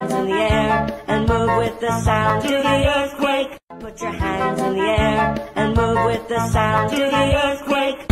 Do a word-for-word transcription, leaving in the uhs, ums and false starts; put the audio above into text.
in the air and move with the sound to the earthquake. Put your hands in the air and move with the sound to the earthquake.